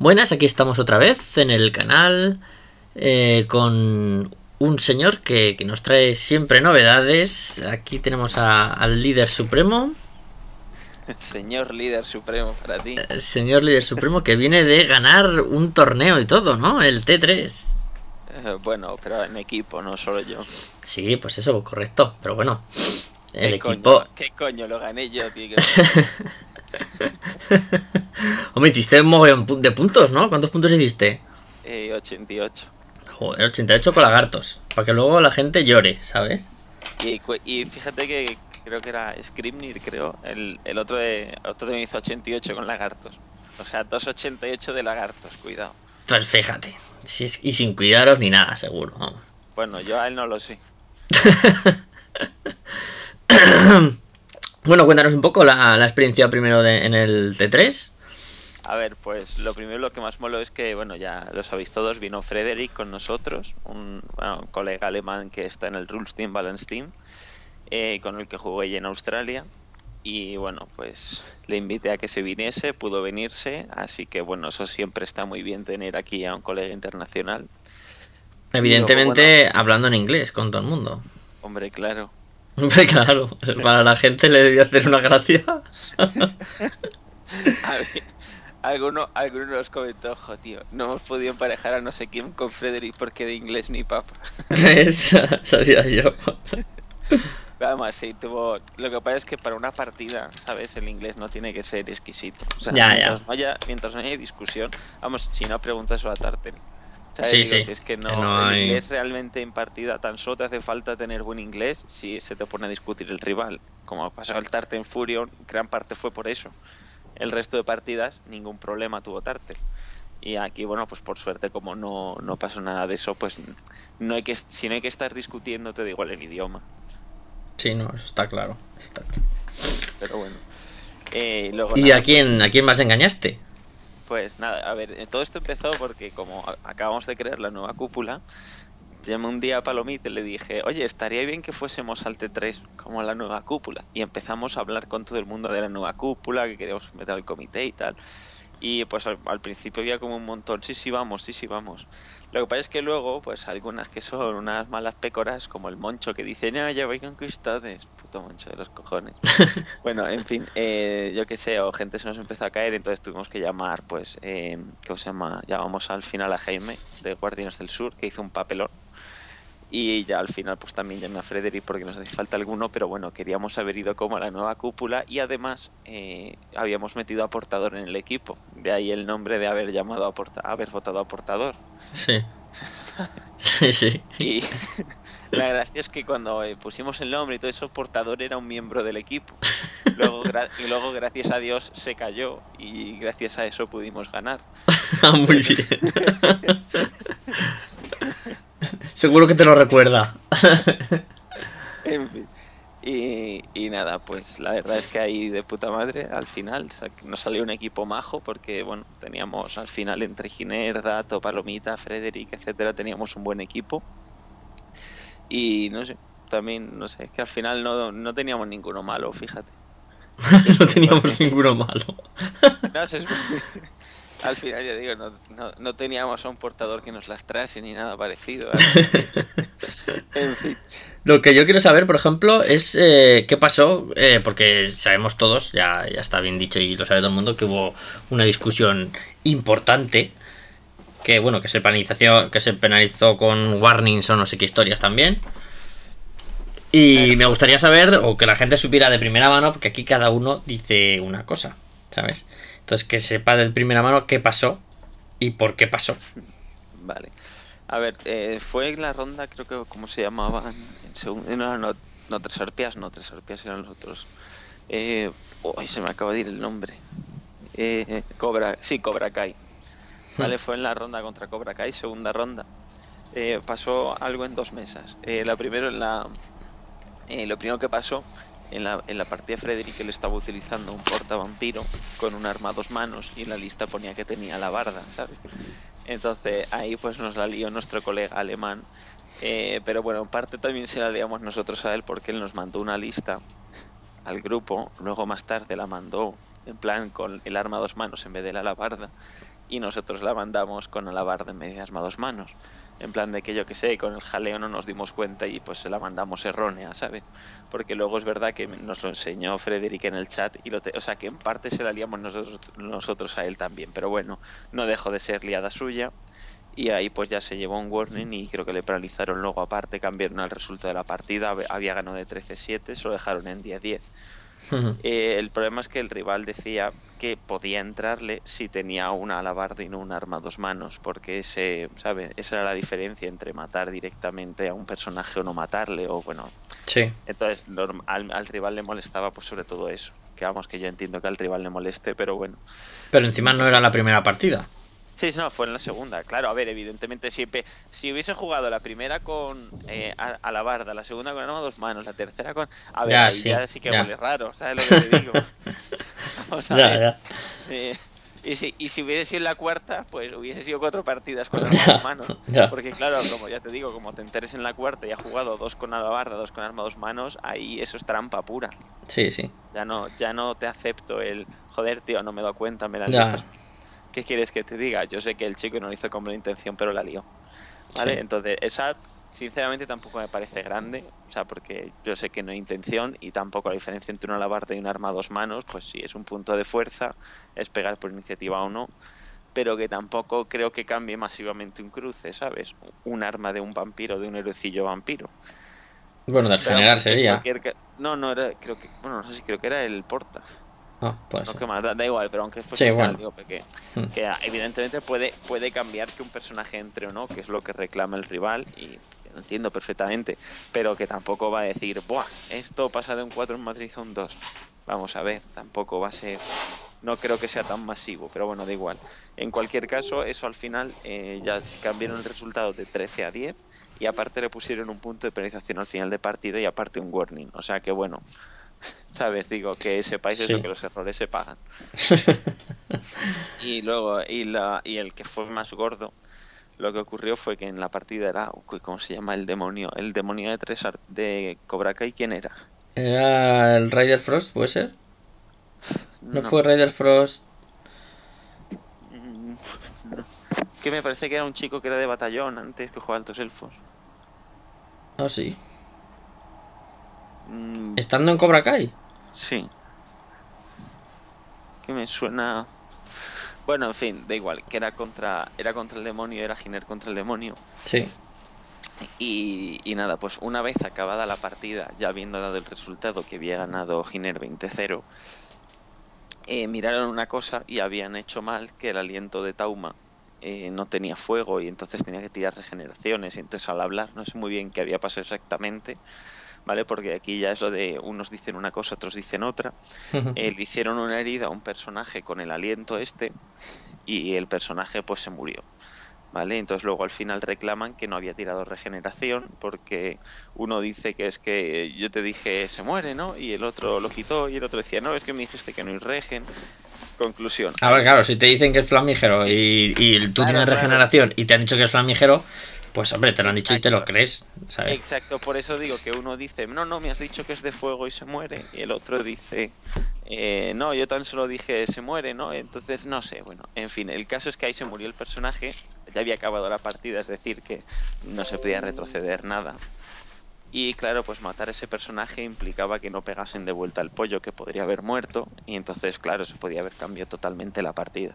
Buenas, aquí estamos otra vez en el canal con un señor que nos trae siempre novedades. Aquí tenemos al líder supremo. Señor líder supremo para ti. Señor líder supremo que viene de ganar un torneo y todo, ¿no? El T3. Bueno, pero en equipo, no solo yo. Sí, pues eso, correcto. Pero bueno, el ¿Qué equipo... Coño, ¿Qué coño? Lo gané yo, tío. Hombre, hiciste un mogollón de puntos, ¿no? ¿Cuántos puntos hiciste? 88. Joder, 88 con lagartos. Para que luego la gente llore, ¿sabes? Y fíjate que creo que era Scribnir, creo. El otro de me hizo 88 con lagartos. O sea, 288 de lagartos, cuidado. Pues fíjate. Y sin cuidaros ni nada, seguro. Vamos. Bueno, yo a él no lo sé. Bueno, cuéntanos un poco la experiencia primero en el T3. A ver, pues lo primero, lo que más moló es que, bueno, ya lo sabéis todos, vino Frederick con nosotros, un colega alemán que está en el Rules Team, Balance Team, con el que jugué en Australia. Y bueno, pues le invité a que se viniese, pudo venirse, así que bueno, eso siempre está muy bien tener aquí a un colega internacional. Evidentemente, luego, bueno, hablando en inglés con todo el mundo. Hombre, claro. Hombre, claro, para la gente le debía hacer una gracia. A ver, alguno nos comentó, ojo, tío, no hemos podido emparejar a no sé quién con Frederick porque de inglés ni papa. Sabía yo. Además, sí, tuvo... Lo que pasa es que para una partida, ¿sabes? El inglés no tiene que ser exquisito. O sea, mientras no haya discusión, vamos, si no preguntas a Tartel. ¿Sabes? Sí, Digo, sí. si es que no, el inglés realmente en partida tan solo te hace falta tener buen inglés si se te pone a discutir el rival. Como pasó el Tartel en Furion, gran parte fue por eso. El resto de partidas, ningún problema tuvo Tartel. Y aquí, bueno, pues por suerte, como no pasó nada de eso, pues si no hay que estar discutiendo, te da igual el idioma. Sí, no, eso está claro. Pero bueno. Luego, ¿Y nada, a quién más engañaste? Pues nada, a ver, todo esto empezó porque como acabamos de crear la nueva cúpula, llamé un día a Palomita y le dije, oye, estaría bien que fuésemos al T3 como la nueva cúpula. Y empezamos a hablar con todo el mundo de la nueva cúpula, que queríamos meter al comité y tal. Y pues al principio había como un montón, sí, vamos. Lo que pasa es que luego, pues algunas que son unas malas pécoras, como el Moncho, que dice, no, ya voy con ustedes, puto Moncho de los cojones. Bueno, en fin, yo qué sé, o gente se nos empezó a caer, entonces tuvimos que llamar, pues, ¿cómo se llama? Llamamos al final a Jaime, de Guardianes del Sur, que hizo un papelón. Y ya al final pues también llamé a Frederick porque nos hace falta alguno, pero bueno, queríamos haber ido como a la nueva cúpula y además habíamos metido a portador en el equipo. De ahí el nombre de haber llamado haber votado a portador. Sí. Sí. Y la gracia es que cuando pusimos el nombre y todo eso, portador era un miembro del equipo. Luego gracias a Dios se cayó y gracias a eso pudimos ganar. Muy bien. Seguro que te lo recuerda. En fin. Y nada, pues la verdad es que ahí de puta madre, al final nos salió un equipo majo porque, bueno, teníamos al final entre Giner, Dato, Palomita, Frederick, etcétera, teníamos un buen equipo. Y no sé, también, no sé, que al final no teníamos ninguno malo, fíjate. No teníamos ninguno malo. No sé, al final, ya digo, no teníamos a un portador que nos lastrase ni nada parecido. En fin. Lo que yo quiero saber, por ejemplo, es qué pasó, porque sabemos todos, ya está bien dicho y lo sabe todo el mundo, que hubo una discusión importante, que bueno, que se penalizó con warnings o no sé qué historias también. Y me gustaría saber, o que la gente supiera de primera mano, porque aquí cada uno dice una cosa, ¿sabes? Entonces que sepa de primera mano qué pasó y por qué pasó. Vale. A ver, fue la ronda, creo que, ¿cómo se llamaban? No, Tres Arpias eran los otros. Se me acaba de ir el nombre. Cobra Kai. Vale, fue en la ronda contra Cobra Kai, segunda ronda. Pasó algo en dos mesas. Lo primero que pasó, en la partida Frederick él estaba utilizando un portavampiro con un arma a dos manos y en la lista ponía que tenía la barda, ¿sabes? Entonces ahí pues nos la lió nuestro colega alemán, pero bueno, en parte también se la liamos nosotros a él porque él nos mandó una lista al grupo, luego más tarde la mandó en plan con el arma a dos manos en vez de la alabarda y nosotros la mandamos con alabar de media arma a 2 manos. En plan de que yo que sé, con el jaleo no nos dimos cuenta y pues se la mandamos errónea, ¿sabes? Porque luego es verdad que nos lo enseñó Frederick en el chat y o sea que en parte se la liamos nosotros a él también, pero bueno, no dejó de ser liada suya. Y ahí pues ya se llevó un warning y creo que le penalizaron luego aparte, cambiaron el resultado de la partida, había ganado de 13-7, se lo dejaron en 10-10. El problema es que el rival decía que podía entrarle si tenía una alabarda y no un arma a 2 manos, porque ¿sabe? Esa era la diferencia entre matar directamente a un personaje o no matarle, o bueno. Sí. Entonces al rival le molestaba pues sobre todo eso, que vamos, que yo entiendo que al rival le moleste, pero bueno. Pero encima no era la primera partida. Sí, no, fue en la segunda. Claro, a ver, evidentemente si hubiese jugado la primera con alabarda, la segunda con arma a 2 manos, la tercera con... A ver, Ya, ahí sí, ya sí que ya. huele raro, ¿sabes lo que te digo? Vamos a ver. Ya. Y si hubiese sido la cuarta, pues hubiese sido 4 partidas con arma a 2 manos. Ya. Porque claro, como ya te digo, como te enteres en la cuarta y has jugado 2 con alabarda, 2 con arma a 2 manos, ahí eso es trampa pura. Sí, sí. Ya no te acepto el... Joder, tío, no me he dado cuenta, me la Ya. lío. Pues, ¿qué quieres que te diga? Yo sé que el chico no lo hizo con la intención, pero la lió. ¿Vale? Sí. Entonces, esa sinceramente tampoco me parece grande. O sea, porque yo sé que no hay intención y tampoco la diferencia entre una alabarda y un arma a 2 manos, pues sí, es un punto de fuerza, es pegar por iniciativa o no. Pero que tampoco creo que cambie masivamente un cruce, ¿sabes? Un arma de un vampiro, de un héroecillo vampiro. Bueno, del Pero general sería. No era, creo que... Bueno, no sé si creo que era el Porta. Ah, pues. No, que más, da igual, pero aunque es Sí, bueno. digo, que evidentemente puede cambiar que un personaje entre o no, que es lo que reclama el rival, y lo entiendo perfectamente, pero que tampoco va a decir, buah, esto pasa de un 4 en Madrid a un 2. Vamos a ver, tampoco va a ser... No creo que sea tan masivo, pero bueno, da igual. En cualquier caso, eso al final ya cambiaron el resultado de 13-10 y aparte le pusieron un punto de penalización al final de partida y aparte un warning. O sea que bueno... ¿Sabes? Digo, que sepáis eso, Sí. que los errores se pagan. Y luego, y el que fue más gordo, lo que ocurrió fue que en la partida era, ¿cómo se llama el demonio? El demonio de Cobra Kai, ¿quién era? Era el Rider Frost, ¿puede ser? ¿No No, fue Rider Frost? no. Que me parece que era un chico que era de batallón antes, que jugaba Altos Elfos. Ah, sí. Mm, Estando en Cobra Kai. sí. Que me suena... Bueno, en fin, da igual, que era contra el demonio, era Giner contra el demonio. Sí. Y nada, pues una vez acabada la partida, ya habiendo dado el resultado que había ganado Giner 20-0, miraron una cosa y habían hecho mal que el aliento de Tauma no tenía fuego y entonces tenía que tirar regeneraciones. Y entonces al hablar no sé muy bien qué había pasado exactamente, ¿vale? Porque aquí ya es lo de unos dicen una cosa, otros dicen otra. Le hicieron una herida a un personaje con el aliento y el personaje pues se murió. ¿Vale? Entonces luego al final reclaman que no había tirado regeneración porque uno dice que es que yo te dije se muere, ¿no? Y el otro lo quitó y el otro decía, no, es que me dijiste que no hay regen. Conclusión. A ver, claro, si te dicen que es flamígero Sí. y tú tienes regeneración y te han dicho que es flamígero, pues hombre, te lo han dicho y te lo crees, ¿sabes? Exacto, por eso digo que uno dice, no, me has dicho que es de fuego y se muere, y el otro dice, no, yo tan solo dije se muere, ¿no? Entonces, no sé, bueno, en fin, el caso es que ahí se murió el personaje, ya había acabado la partida, es decir, que no se podía retroceder nada. Y claro, pues matar a ese personaje implicaba que no pegasen de vuelta al pollo, que podría haber muerto, y entonces, claro, eso podía haber cambiado totalmente la partida.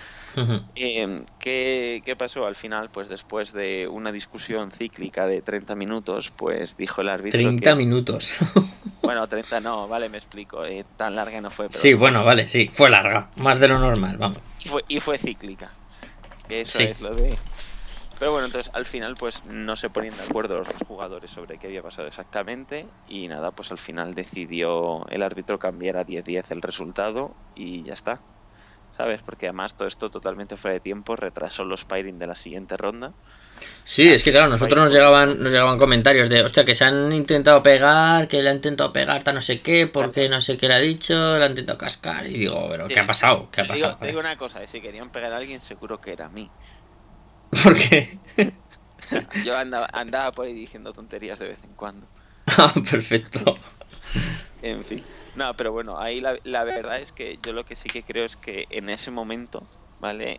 ¿Qué pasó? Al final, pues después de una discusión cíclica de 30 minutos, pues dijo el árbitro 30 minutos. Bueno, 30 no, vale, me explico. Tan larga no fue, pero... Sí, bueno, vale, sí, fue larga, más de lo normal, vamos. Y fue cíclica. Que eso Sí. es lo de... Pero bueno, entonces al final pues no se ponían de acuerdo los dos jugadores sobre qué había pasado exactamente y nada, pues al final decidió el árbitro cambiar a 10-10 el resultado y ya está. ¿Sabes? Porque además todo esto totalmente fuera de tiempo retrasó los pairing de la siguiente ronda. Sí, es que claro, nosotros nos llegaban comentarios de, hostia, que se han intentado pegar, que le han intentado pegar, no sé qué, porque no sé qué le ha dicho, le han intentado cascar, y digo, pero Sí. ¿qué ha pasado? ¿Qué ha pasado? Te digo una cosa, si querían pegar a alguien seguro que era a mí. ¿Por qué? Yo andaba por ahí diciendo tonterías de vez en cuando. Ah, perfecto. En fin. No, pero bueno, ahí la verdad es que yo lo que sí que creo es que en ese momento, ¿vale?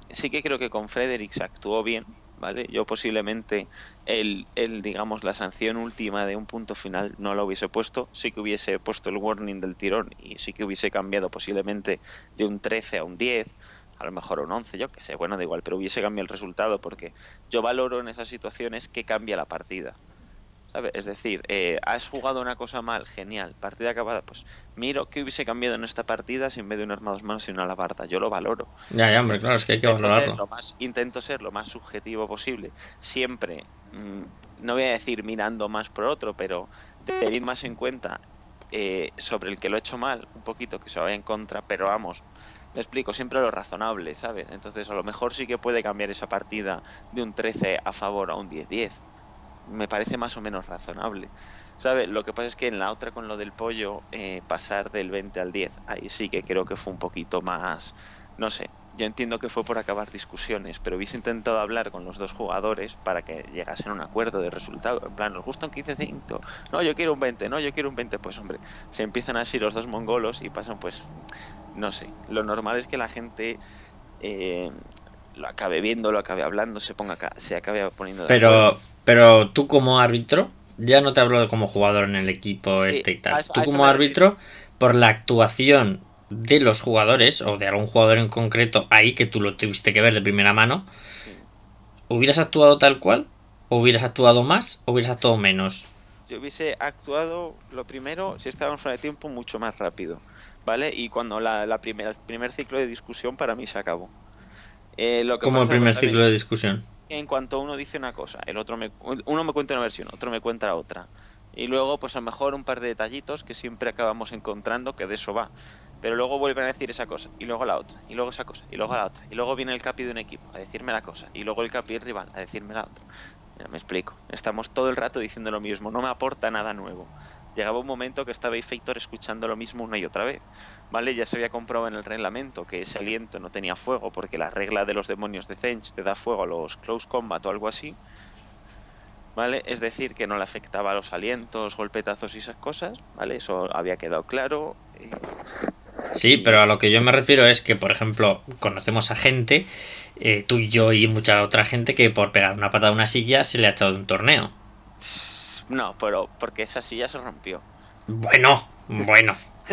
sí que creo que con Frederick se actuó bien, ¿vale? Yo posiblemente digamos, la sanción última de un punto final no la hubiese puesto, sí que hubiese puesto el warning del tirón y sí que hubiese cambiado posiblemente de un 13 a un 10, a lo mejor a un 11, yo qué sé, bueno, da igual, pero hubiese cambiado el resultado porque yo valoro en esas situaciones que cambia la partida. ¿Sabes? Es decir, has jugado una cosa mal, genial, partida acabada, pues miro qué hubiese cambiado en esta partida si en vez de un arma 2 manos y una alabarda. Yo lo valoro. Ya, hombre, claro, es que hay que valorarlo. Intento ser lo más subjetivo posible. Siempre, no voy a decir mirando más por otro, pero tener más en cuenta sobre el que lo he hecho mal, un poquito que se vaya en contra, pero vamos, me explico, siempre lo razonable, ¿sabes? Entonces a lo mejor sí que puede cambiar esa partida de un 13 a favor a un 10-10. Me parece más o menos razonable, ¿sabes? Lo que pasa es que en la otra con lo del pollo, pasar del 20 al 10, ahí sí que creo que fue un poquito más, no sé, yo entiendo que fue por acabar discusiones, pero hubiese intentado hablar con los dos jugadores para que llegasen a un acuerdo de resultado, en plan, ¿os gusta un 15-5? No, yo quiero un 20, no, yo quiero un 20, pues hombre, se empiezan así los dos mongolos y pasan pues, no sé, lo normal es que la gente... lo acabe viendo, lo acabe hablando, se acabe poniendo de acuerdo. Pero tú como árbitro, ya no te hablo de como jugador en el equipo Sí, este y tal. a Tú eso como me refiero. árbitro, por la actuación de los jugadores, o de algún jugador en concreto, ahí que tú lo tuviste que ver de primera mano, Sí. ¿hubieras actuado tal cual? ¿O hubieras actuado más? ¿O hubieras actuado menos? Yo hubiese actuado, lo primero, si estábamos fuera de tiempo, mucho más rápido, ¿vale? Y cuando el primer ciclo de discusión para mí se acabó. Lo que Como el pasa, primer a ver, ciclo de discusión. en cuanto uno dice una cosa, uno me cuenta una versión, otro me cuenta otra. Y luego, pues a lo mejor un par de detallitos que siempre acabamos encontrando, que de eso va. Pero luego vuelven a decir esa cosa, y luego la otra, y luego esa cosa, y luego la otra. Y luego viene el capi de un equipo a decirme la cosa, y luego el capi rival a decirme la otra. Mira, me explico. Estamos todo el rato diciendo lo mismo, no me aporta nada nuevo. Llegaba un momento que estaba Factor escuchando lo mismo una y otra vez. ¿Vale? Ya se había comprobado en el reglamento que ese aliento no tenía fuego porque la regla de los demonios de Zench te da fuego a los close combat o algo así. ¿Vale? Es decir, que no le afectaba a los alientos, golpetazos y esas cosas, ¿vale? Eso había quedado claro. Sí, pero a lo que yo me refiero es que, por ejemplo, conocemos a gente, tú y yo y mucha otra gente, que por pegar una patada a una silla se le ha echado de un torneo. No, pero porque esa silla se rompió. Bueno.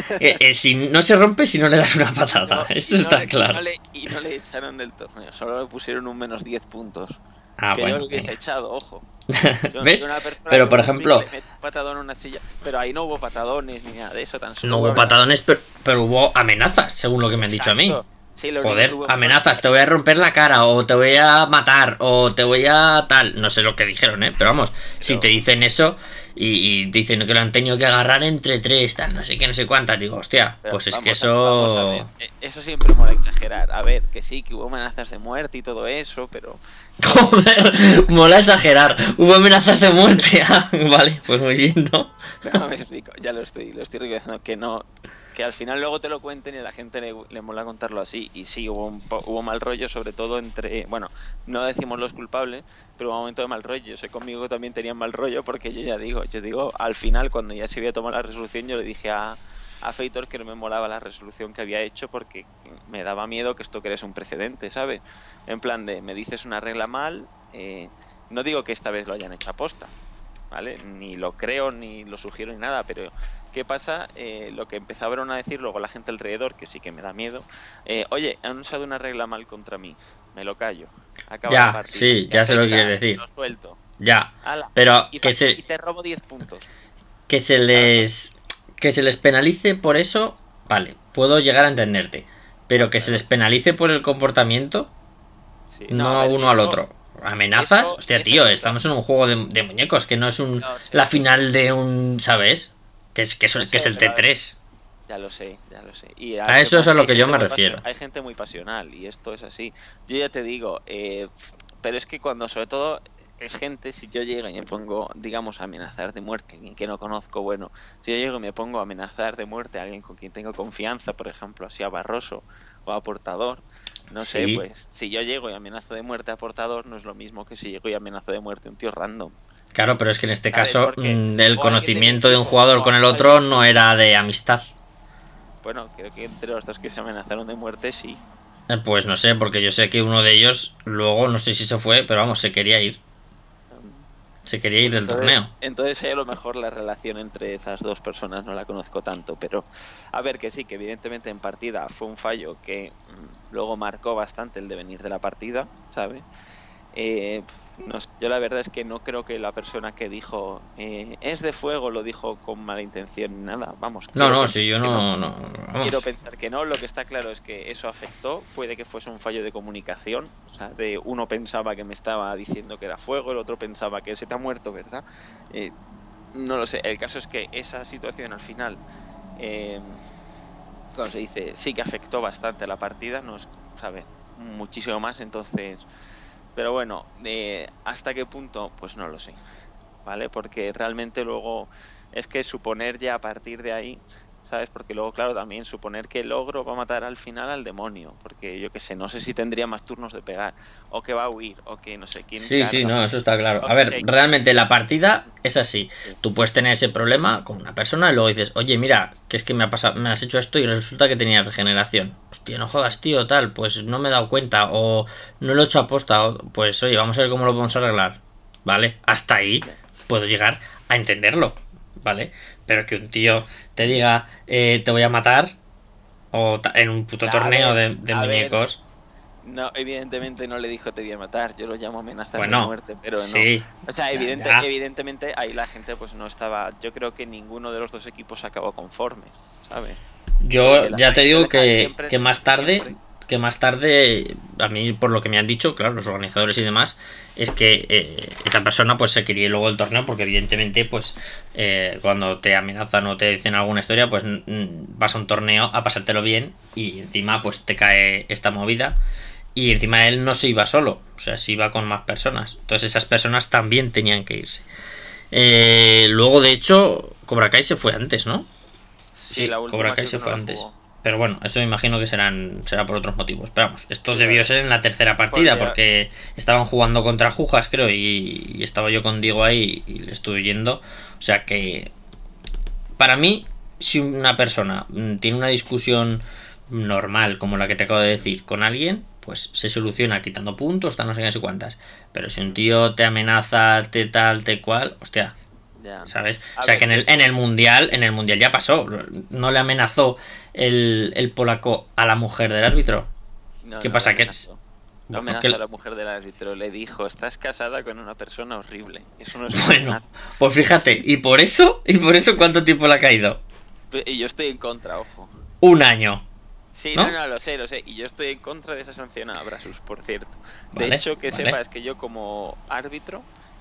Si no se rompe si no le das una patada, No, eso está claro. y no le echaron del torneo, solo le pusieron un menos 10 puntos. Ah, Que yo bueno, lo hubiese venga. echado, ojo. Yo soy ¿Ves? una persona Pero que por va a un pico, ejemplo, le meto un patadón en una silla, pero ahí no hubo patadones ni nada de eso, tan solo no hubo patadones, pero hubo amenazas, según lo que me han dicho a mí. Exacto. Sí, lo único que Joder, hubo amenazas, te voy a romper la cara, o te voy a matar, o te voy a tal. No sé lo que dijeron, pero vamos, si te dicen eso y dicen que lo han tenido que agarrar entre tres, tal, no sé qué, no sé cuántas, digo, hostia, pero pues es que vamos a ver. eso. Eso siempre mola exagerar. A ver, que sí, que hubo amenazas de muerte y todo eso, pero... Joder, mola exagerar. Hubo amenazas de muerte. Ah, vale, pues muy bien, ¿no? No me explico, ya lo estoy reconociendo, que no... Que al final luego te lo cuenten y a la gente le mola contarlo así. Y sí, hubo mal rollo, sobre todo entre... Bueno, no decimos los culpables, pero hubo un momento de mal rollo. Yo sé conmigo también tenían mal rollo porque yo digo, al final cuando ya se había tomado la resolución, yo le dije a Feitor que no me molaba la resolución que había hecho porque me daba miedo que esto crease un precedente, ¿sabes? En plan de, me dices una regla mal, no digo que esta vez lo hayan hecho a posta, ¿vale? Ni lo creo, ni lo sugiero, ni nada, pero ¿qué pasa? Lo que empezaron a decir luego la gente alrededor, que sí que me da miedo, oye, han usado una regla mal contra mí, me lo callo, acaba la Ya, partida, sí, ya sé lo que quieres decir. lo suelto, Ya, ala, pero y que te robo 10 puntos. que se les que se les penalice por eso, vale, puedo llegar a entenderte, pero que se les penalice por el comportamiento, Sí, no, no a ver, uno al otro. Amenazas, hostia, tío, eso estamos en un juego de muñecos, que no es sé, la final de un, ¿sabes? Que es el pero T3. ya lo sé. Y A eso es a lo que yo me gente refiero. hay gente muy pasional y esto es así. Yo ya te digo, pero es que cuando sobre todo es gente, si yo llego y me pongo, digamos, a amenazar de muerte a alguien que no conozco, bueno, si yo llego y me pongo a amenazar de muerte a alguien con quien tengo confianza, por ejemplo, así a Barroso o a Portador, no sé, Sí, pues si yo llego y amenazo de muerte a Portador no es lo mismo que si llego y amenazo de muerte a un tío random. claro, pero es que en este ¿Sabes? caso Porque el o alguien de mi conocimiento de un equipo jugador o con el alguien... otro no era de amistad. Bueno, creo que entre los dos que se amenazaron de muerte sí. Pues no sé, porque yo sé que uno de ellos luego, no sé si se fue, pero vamos, se quería ir. Se quería ir del torneo. Entonces a lo mejor la relación entre esas dos personas no la conozco tanto, pero a ver que sí, que evidentemente en partida fue un fallo que luego marcó bastante el devenir de la partida, ¿sabes? No sé, yo la verdad es que no creo que la persona que dijo es de fuego lo dijo con mala intención ni nada, vamos. No, sí, yo no, quiero pensar que no, lo que está claro es que eso afectó, puede que fuese un fallo de comunicación, o sea, de uno pensaba que me estaba diciendo que era fuego, el otro pensaba que se te ha muerto, ¿verdad? No lo sé, el caso es que esa situación al final, como se dice, sí que afectó bastante a la partida, no es, ¿sabe? Muchísimo más, entonces... Pero bueno, ¿hasta qué punto? Pues no lo sé, ¿vale? Porque realmente luego es que suponer ya a partir de ahí, ¿sabes? Porque luego, claro, también suponer que el ogro va a matar al final al demonio, porque yo qué sé, no sé si tendría más turnos de pegar, o que va a huir, o que no sé quién. Sí, no, eso está claro. A ver, realmente la partida es así. Tú puedes tener ese problema con una persona y luego dices, oye, mira, que es que me has hecho esto y resulta que tenía regeneración. Hostia, no jodas, tío, tal, pues no me he dado cuenta, o no lo he hecho aposta, pues oye, vamos a ver cómo lo podemos arreglar. ¿Vale? Hasta ahí puedo llegar a entenderlo, ¿vale? Pero que un tío te diga, te voy a matar, o en un puto torneo de muñecos. No, evidentemente no le dijo te voy a matar, yo lo llamo amenazas de muerte, pero sí, no. O sea, evidentemente ahí la gente pues no estaba, yo creo que ninguno de los dos equipos acabó conforme, ¿sabes? Yo ya te digo que más tarde, a mí por lo que me han dicho, claro, los organizadores y demás, es que esa persona pues se quería ir luego del torneo porque evidentemente pues cuando te amenazan o te dicen alguna historia pues vas a un torneo a pasártelo bien y encima pues te cae esta movida. Y encima él no se iba solo, o sea, se iba con más personas. Entonces esas personas también tenían que irse. Luego, de hecho, Cobra Kai se fue antes, ¿no? Sí, Cobra Kai se fue antes. Pero bueno, eso me imagino que será por otros motivos. Pero vamos, esto debió ser en la tercera partida, porque estaban jugando contra Jujas, creo, y estaba yo con Diego ahí y le estuve yendo. O sea que, para mí, si una persona tiene una discusión normal, como la que te acabo de decir, con alguien, pues se soluciona quitando puntos, tal, no sé qué, no sé cuántas. Pero si un tío te amenaza, te tal, te cual, hostia, ¿sabes? O sea que en el mundial ya pasó. ¿No le amenazó el polaco a la mujer del árbitro? ¿Qué pasa? Que no amenazó a la mujer del árbitro, le dijo, estás casada con una persona horrible. Eso no es bueno, pues fíjate, ¿y por eso cuánto tiempo le ha caído? Y yo estoy en contra, ojo. Un año. Sí, no, lo sé. Y yo estoy en contra de esa sanción a Brasus, por cierto. De hecho, que sepas que yo como árbitro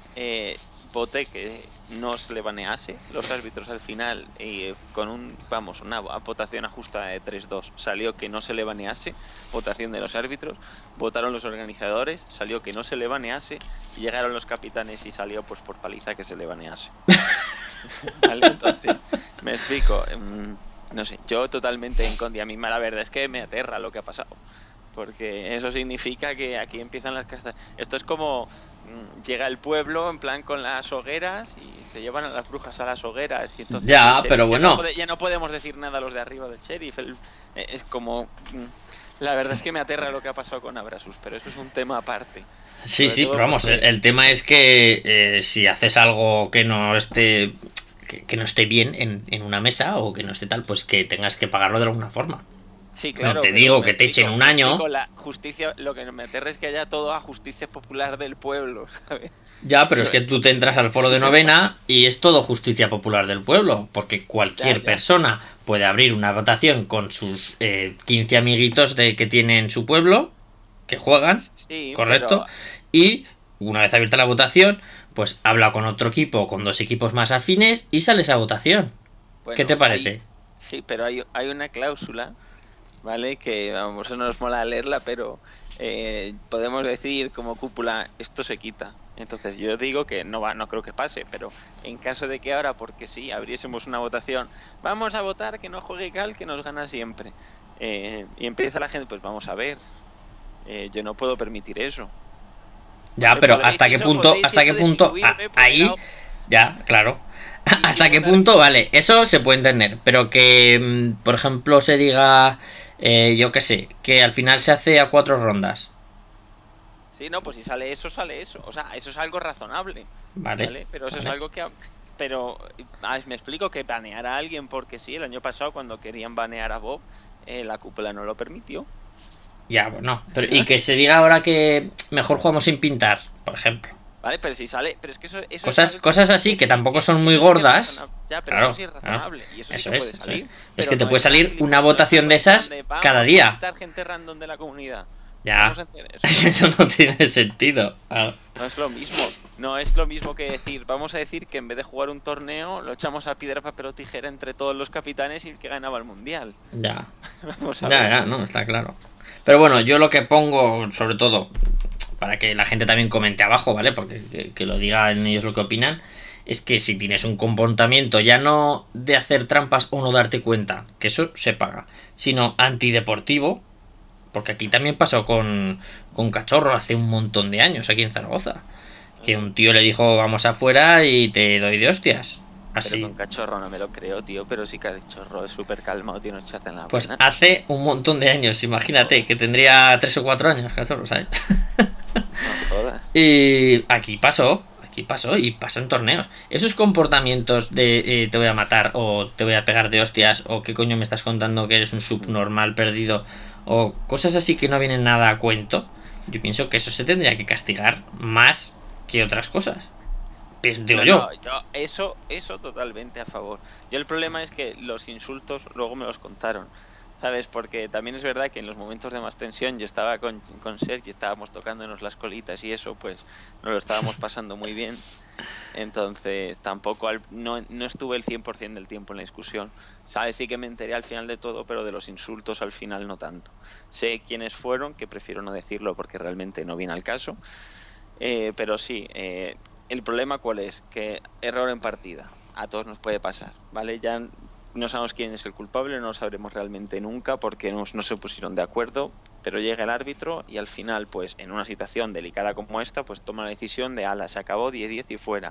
voté que no se le banease. Los árbitros al final, con una votación ajustada de 3-2, salió que no se le banease. Votación de los árbitros. Votaron los organizadores, salió que no se le banease. Y llegaron los capitanes y salió pues por paliza que se le banease. ¿Vale? Entonces, me explico. No sé, yo totalmente en contra. A mí la verdad es que me aterra lo que ha pasado. Porque eso significa que aquí empiezan las cazas. Esto es como llega el pueblo en plan con las hogueras y se llevan a las brujas a las hogueras. Y entonces pero bueno. Ya no podemos decir nada a los de arriba del sheriff. Es como... La verdad es que me aterra lo que ha pasado con Abrasus, pero eso es un tema aparte. Sí, pero vamos, el tema es que si haces algo que no esté... Que no esté bien en una mesa o que no esté tal, pues que tengas que pagarlo de alguna forma. Sí, claro. No te digo que te echen un año. La justicia, lo que me aterra es que haya todo a justicia popular del pueblo, ¿sabes? Ya, pero es que tú te entras al foro de novena y es todo justicia popular del pueblo, porque cualquier persona puede abrir una votación con sus 15 amiguitos que tiene en su pueblo, que juegan, correcto, y una vez abierta la votación, pues habla con otro equipo, con dos equipos más afines y sale esa votación. Bueno, ¿qué te parece? Sí, pero hay una cláusula, ¿vale? Que vamos, no nos mola leerla, pero podemos decir como cúpula, esto se quita. Entonces yo digo que no creo que pase, pero en caso de que ahora, porque sí, abriésemos una votación, vamos a votar que no juegue Cal, que nos gana siempre. Y empieza la gente, pues vamos a ver. Yo no puedo permitir eso. Ya, pero ¿hasta qué punto? Ahí, ya, claro. ¿Hasta qué punto? Vale, eso se puede entender. Pero que, por ejemplo, se diga yo qué sé, que al final se hace a 4 rondas. Sí, no, pues si sale eso, sale eso. O sea, eso es algo razonable. Vale. ¿Vale? Pero eso es Vale. algo que... Pero me explico que banear a alguien porque sí, el año pasado cuando querían banear a Bob, la cúpula no lo permitió. Ya, bueno. Pero, y que se diga ahora que mejor jugamos sin pintar, por ejemplo. Vale, pero si sale, pero es que eso Cosas, es algo cosas así que tampoco son muy eso sí que es gordas. razonable. Ya, pero Claro, eso sí es claro. razonable. Y eso sí Eso que es, puede eso salir. es. Es Pero que te no puede es salir una no es votación algo de en plan esas vamos cada a día. quitar gente random de la comunidad. Ya. Vamos a hacer eso. Eso no tiene sentido. Claro. No es lo mismo. No es lo mismo que decir, vamos a decir que en vez de jugar un torneo, lo echamos a piedra, papel o tijera entre todos los capitanes y el que ganaba el mundial. Ya. Vamos a Ya, ver. ya, no, está claro. Pero bueno, yo lo que pongo, sobre todo, para que la gente también comente abajo, ¿vale? Porque que lo digan ellos lo que opinan, es que si tienes un comportamiento ya no de hacer trampas o no darte cuenta, que eso se paga, sino antideportivo, porque aquí también pasó con Cachorro hace un montón de años, aquí en Zaragoza, que un tío le dijo vamos afuera y te doy de hostias. Pero Así. con Cachorro no me lo creo, tío. Pero sí, Cachorro es súper calmado, tiene un chat en la Pues buena. hace un montón de años, imagínate, que tendría 3 o 4 años, Cachorro, ¿sabes? No jodas. Y aquí pasó y pasan torneos. Esos comportamientos de te voy a matar o te voy a pegar de hostias o qué coño me estás contando que eres un subnormal perdido o cosas así que no vienen nada a cuento, yo pienso que eso se tendría que castigar más que otras cosas. Digo yo. No, eso totalmente a favor. Yo el problema es que los insultos luego me los contaron, ¿sabes? Porque también es verdad que en los momentos de más tensión yo estaba con Sergi, estábamos tocándonos las colitas y eso, pues nos lo estábamos pasando muy bien. Entonces tampoco no estuve el 100% del tiempo en la discusión. ¿Sabes? Sí que me enteré al final de todo, pero de los insultos al final no tanto. Sé quiénes fueron, que prefiero no decirlo porque realmente no viene al caso. Pero sí, el problema cuál es, que error en partida, a todos nos puede pasar, ¿vale? Ya no sabemos quién es el culpable, no lo sabremos realmente nunca porque no se pusieron de acuerdo, pero llega el árbitro y al final, pues en una situación delicada como esta, pues toma la decisión de, ala, se acabó 10-10 y fuera.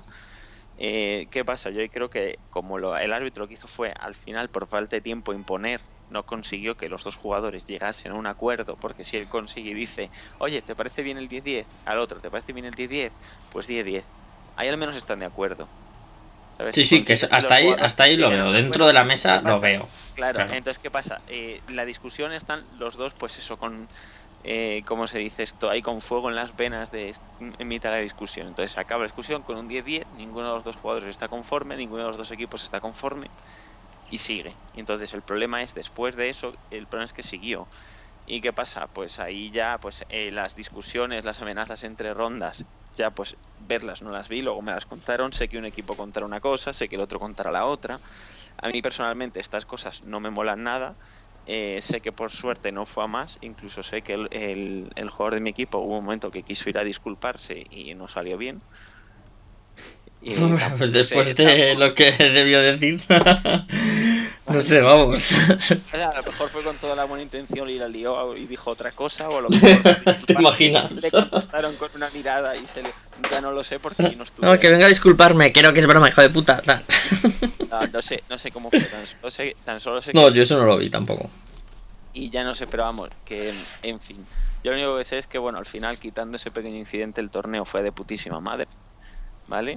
¿Qué pasa? Yo creo que como el árbitro que hizo fue al final por falta de tiempo imponer, no consiguió que los dos jugadores llegasen a un acuerdo, porque si él consigue y dice, oye, ¿te parece bien el 10-10? Al otro, ¿te parece bien el 10-10? Pues 10-10. Ahí al menos están de acuerdo. ¿Sabes? Sí, Si sí, que consigue hasta ahí lo lleguen a veo. un Dentro acuerdo, de la ¿qué mesa lo pasa? veo. Claro, entonces, ¿qué pasa? La discusión están los dos, pues eso, con... ¿cómo se dice esto? Ahí con fuego en las venas en mitad de la discusión. Entonces acaba la discusión con un 10-10, ninguno de los dos jugadores está conforme, ninguno de los dos equipos está conforme y sigue. Y entonces el problema es, después de eso, el problema es que siguió. ¿Y qué pasa? Pues ahí ya, pues las discusiones, las amenazas entre rondas, ya pues verlas no las vi, luego me las contaron, sé que un equipo contará una cosa, sé que el otro contará la otra. A mí personalmente estas cosas no me molan nada. Sé que por suerte no fue a más, incluso sé que el jugador de mi equipo hubo un momento que quiso ir a disculparse y no salió bien. Y pues después de lo que debió decir, no sé, vamos. O sea, a lo mejor fue con toda la buena intención y la lió y dijo otra cosa, o a lo mejor ¿Te imaginas? le contestaron con una mirada y ya no lo sé porque no estuve. No, que venga a disculparme, creo que es broma, hijo de puta. No sé cómo fue, tan solo sé No, que... yo eso no lo vi tampoco. Y ya no sé, pero vamos, que en fin. Yo lo único que sé es que, bueno, al final, quitando ese pequeño incidente, el torneo fue de putísima madre, ¿vale?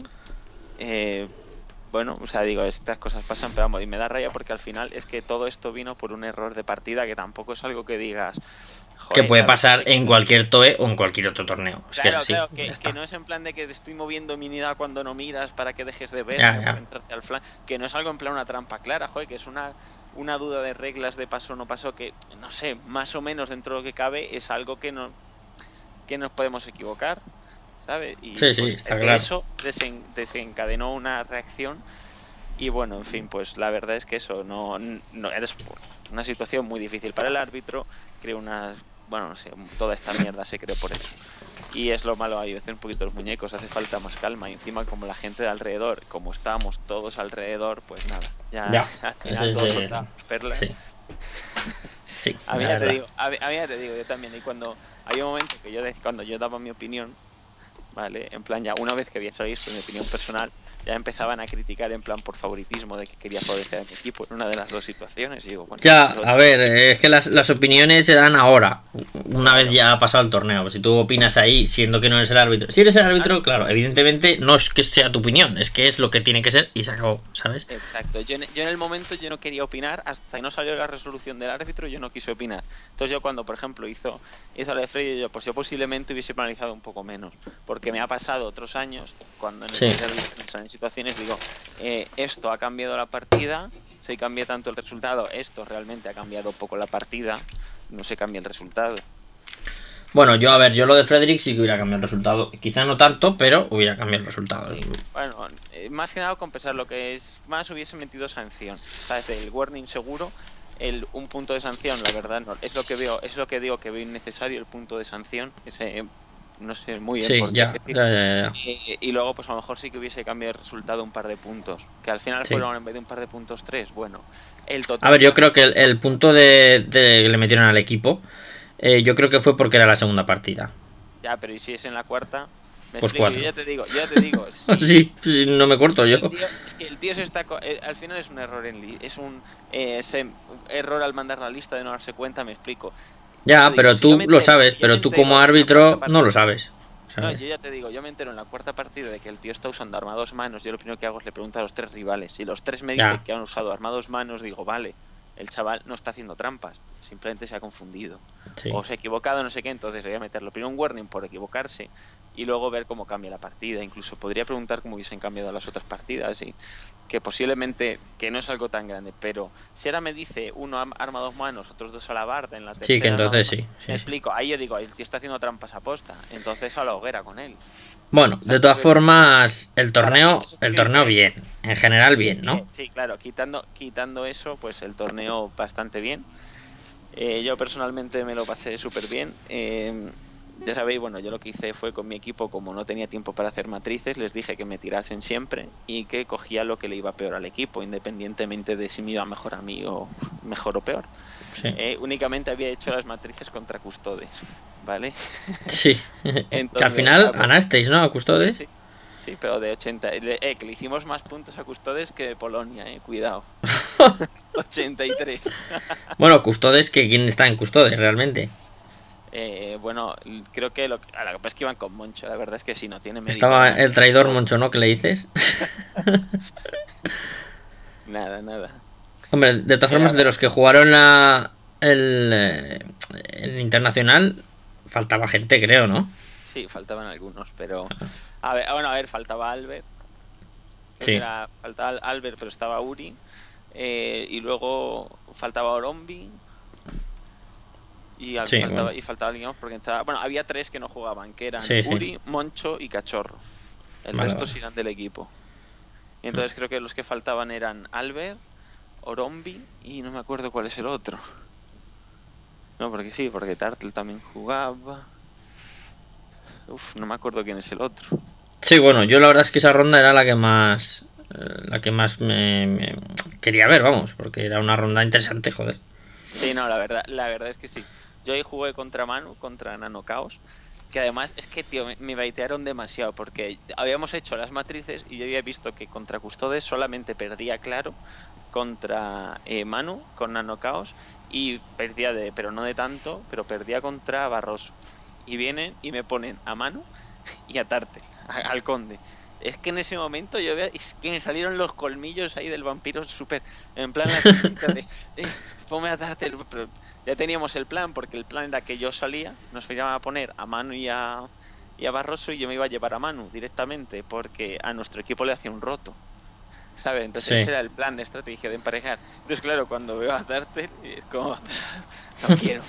Bueno, o sea, digo, estas cosas pasan, pero vamos, y me da raya porque al final es que todo esto vino por un error de partida que tampoco es algo que digas... Joder, que puede pasar en cualquier TOE o en cualquier otro torneo. Es claro, que es así, claro, que no es en plan de que te estoy moviendo mi unidad cuando no miras para que dejes de ver, entrarte al flan, que no es algo en plan una trampa clara, joder, que es una duda de reglas de paso o no paso que, no sé, más o menos dentro de lo que cabe es algo que nos podemos equivocar, ¿sabes? Y sí, pues, está claro. Eso desencadenó una reacción y bueno, en fin, pues la verdad es que eso no eres una situación muy difícil para el árbitro, creo bueno, no sé, toda esta mierda se creó por eso. Y es lo malo, hay veces un poquito los muñecos, hace falta más calma. Y encima, como la gente de alrededor, como estábamos todos alrededor, pues nada, ya. Al final todos soltábamos perlas. Sí. A mí ya te digo, yo también. Y cuando hay un momento que cuando yo daba mi opinión, ¿vale? En plan, ya una vez que había salido mi opinión personal, ya empezaban a criticar en plan por favoritismo de que quería favorecer a mi equipo en una de las dos situaciones. Y digo, bueno, Ya, a ver, es que las opiniones se dan ahora, una vez ya ha pasado el torneo. Si tú opinas ahí, siendo que no eres el árbitro. Si eres el árbitro, claro, evidentemente no es que sea tu opinión, es que es lo que tiene que ser y se acabó, ¿sabes? Exacto, yo en el momento yo no quería opinar, hasta que no salió la resolución del árbitro yo no quise opinar. Entonces yo cuando, por ejemplo, hizo la de Freddy, yo posiblemente hubiese penalizado un poco menos, porque me ha pasado otros años, cuando en en situaciones digo, esto ha cambiado la partida, se cambia tanto el resultado, esto realmente ha cambiado poco la partida, no se cambia el resultado. Bueno, yo a ver, yo lo de Frederick sí que hubiera cambiado el resultado. Quizá no tanto, pero hubiera cambiado el resultado. Sí. Bueno, más que nada compensar lo que es más hubiese metido sanción. ¿Sabes? El warning seguro, un punto de sanción, la verdad, no, es lo que veo, es lo que digo que veo innecesario el punto de sanción. Ese, no sé muy bien sí, por qué ya. Y luego, pues a lo mejor sí que hubiese cambiado el resultado un par de puntos. Que al final fueron en vez de un par de puntos 3. Bueno, el total. A ver, yo creo que el punto de que le metieron al equipo, yo creo que fue porque era la segunda partida. Ya, pero ¿y si es en la cuarta? Pues cuatro. Yo ya te digo. Sí, no me corto yo. Si el tío se está... al final es un error es un error al mandar la lista de no darse cuenta, me explico. Ya, pero si tú lo sabes, pero tú como árbitro no lo sabes. No, yo ya te digo, yo me entero en la cuarta partida de que el tío está usando arma a 2 manos. Yo lo primero que hago es le pregunto a los 3 rivales. Si los 3 me dicen que han usado arma a 2 manos, digo, vale, el chaval no está haciendo trampas, simplemente se ha confundido. Sí. O se ha equivocado, no sé qué, entonces voy a meterlo primero un warning por equivocarse y luego ver cómo cambia la partida. Incluso podría preguntar cómo hubiesen cambiado las otras partidas y que posiblemente, que no es algo tan grande, pero si ahora me dice uno arma a 2 manos, otros 2 a la barda en la tercera... Sí, que entonces sí. Me explico, ahí yo digo, el tío está haciendo trampas a posta, entonces a la hoguera con él. Bueno, de todas formas, el torneo bien, en general bien, ¿no? Sí, claro, quitando eso, pues el torneo bastante bien. Yo personalmente me lo pasé súper bien. Ya sabéis, bueno, yo lo que hice fue con mi equipo, como no tenía tiempo para hacer matrices, les dije que me tirasen siempre y que cogía lo que le iba peor al equipo, independientemente de si me iba mejor a mí o mejor o peor. Sí. Únicamente había hecho las matrices contra Custodes, ¿vale? Sí, entonces, que al final ganasteis, ¿no? A Custodes. Sí, sí, pero de 80. Que le hicimos más puntos a Custodes que de Polonia, cuidado. 83. Bueno, Custodes, que ¿quién está en Custodes realmente? Bueno, creo que lo que pasa es que iban con Moncho, la verdad es que sí, no tiene mérito. Estaba el traidor Moncho, ¿no? ¿Qué le dices? Nada. Hombre, de todas formas, de los que jugaron el internacional, faltaba gente, creo, ¿no? Sí, faltaban algunos, pero... A ver, faltaba Albert. Sí. Faltaba Albert, pero estaba Uri. Y luego faltaba Orombi. Y faltaba alguien más porque entraba... Bueno, había 3 que no jugaban, que eran Uri, Moncho y Cachorro. El resto sí eran del equipo. Y entonces creo que los que faltaban eran Albert, Orombi y no me acuerdo cuál es el otro. No, porque Tartle también jugaba. No me acuerdo quién es el otro. Sí, bueno, yo la verdad es que esa ronda era la que más me quería ver, vamos, porque era una ronda interesante, joder. Sí, no, la verdad es que sí. Yo ahí jugué contra Manu, contra Nano Chaos, que además es que, tío, me baitearon demasiado, porque habíamos hecho las matrices y yo había visto que contra Custodes solamente perdía claro, contra Manu, con Nano Chaos, y perdía pero no de tanto, pero perdía contra Barroso. Y vienen y me ponen a Manu y a Tartel, al conde. Es que en ese momento yo veo, es que me salieron los colmillos ahí del vampiro súper, en plan la cosita de, ponme a Tartel, pero ya teníamos el plan, porque el plan era que yo salía, nos iban a poner a Manu y a Barroso y yo me iba a llevar a Manu directamente, porque a nuestro equipo le hacía un roto, ¿sabes? Entonces ese era el plan de estrategia de emparejar. Entonces claro, cuando veo a Tartel, es como, no quiero.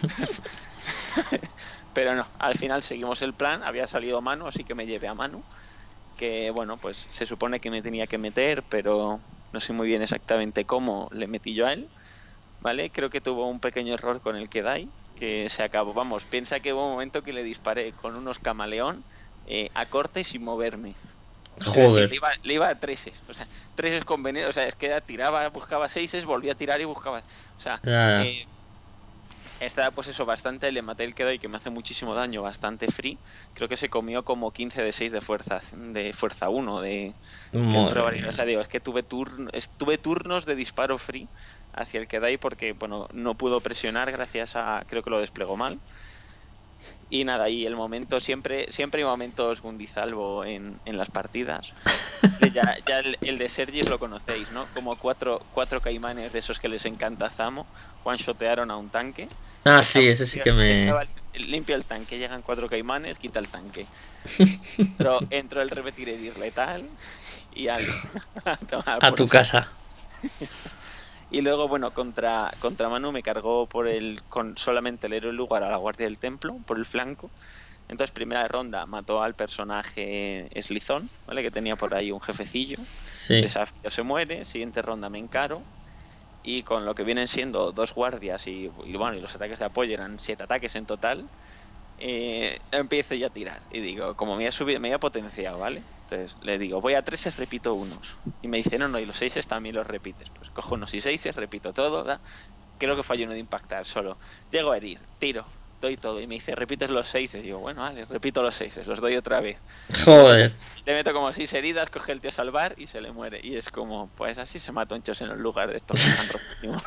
Pero no, al final seguimos el plan, había salido Manu, así que me llevé a Manu, que bueno, pues se supone que me tenía que meter, pero no sé muy bien exactamente cómo le metí yo a él, ¿vale? Creo que tuvo un pequeño error con el Kedai, que se acabó, vamos, piensa que hubo un momento que le disparé con unos camaleón a corte sin moverme. Joder. Decir, le iba a 3, o sea, 3 con veneno, o sea, es que tiraba, buscaba 6, volvía a tirar y buscaba, o sea, Está pues eso, bastante, le maté el Kedai que me hace muchísimo daño, bastante free. Creo que se comió como 15 de 6 de fuerza 1, que entró Madre varias. O mía. sea, digo, es que tuve turnos de disparo free hacia el Kedai porque, bueno, no pudo presionar gracias a, creo que lo desplegó mal. Y nada, y el momento, siempre hay momentos Gundizalvo en las partidas. Ya el de Sergis lo conocéis, ¿no? Como cuatro caimanes de esos que les encanta Zamo, one-shotearon a un tanque. Ah, sí, Estaba, ese sí que me... estaba limpio el tanque, llegan 4 caimanes, quita el tanque. Entró el repetir herir letal y ale, a tomar A por tu saco. casa. Y luego, bueno, contra Manu me cargó con solamente el héroe lugar a la guardia del templo, por el flanco. Entonces, primera ronda mató al personaje Slizón, ¿vale? Que tenía por ahí un jefecillo. Sí. Desafío se muere. Siguiente ronda me encaro. Y con lo que vienen siendo 2 guardias bueno, y los ataques de apoyo eran 7 ataques en total. Empiezo ya a tirar. Y digo, como me había potenciado, ¿vale? Entonces le digo, voy a 3, repito unos. Y me dice, no, y los 6 también los repites. Pues cojo unos y 6, repito todo, ¿da? Creo que fallo uno de impactar solo. Llego a herir, tiro, doy todo. Y me dice, repites los 6. Y digo, bueno, vale, repito los 6, los doy otra vez. Joder. Le meto como 6 heridas, coge el tío a salvar y se le muere. Y es como, pues así se mata Onchos en el lugar de estos que están rotísimos.